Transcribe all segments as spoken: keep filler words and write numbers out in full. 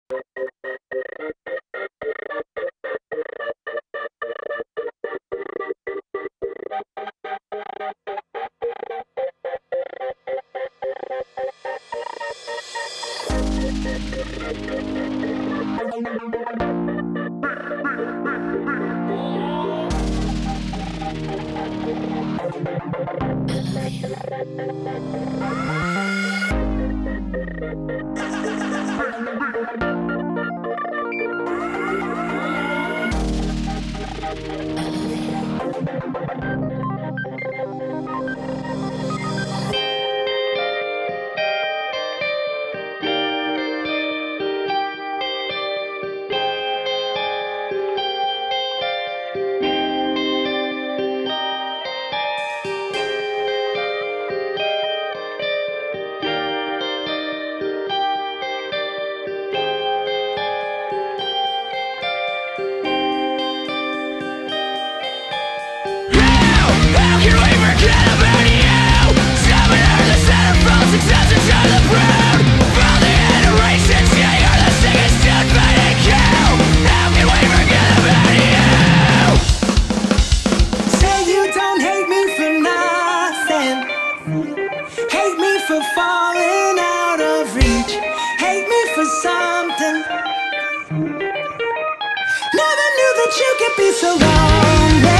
How can we forget about you? Seven are the centerfold, successors are the proud. From the iterations, yeah, you're the sickest dude fighting you. How can we forget about you? Say you don't hate me for nothing. Hate me for falling out of reach. Hate me for something. Never knew that you could be so lonely.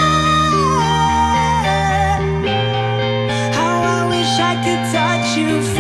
You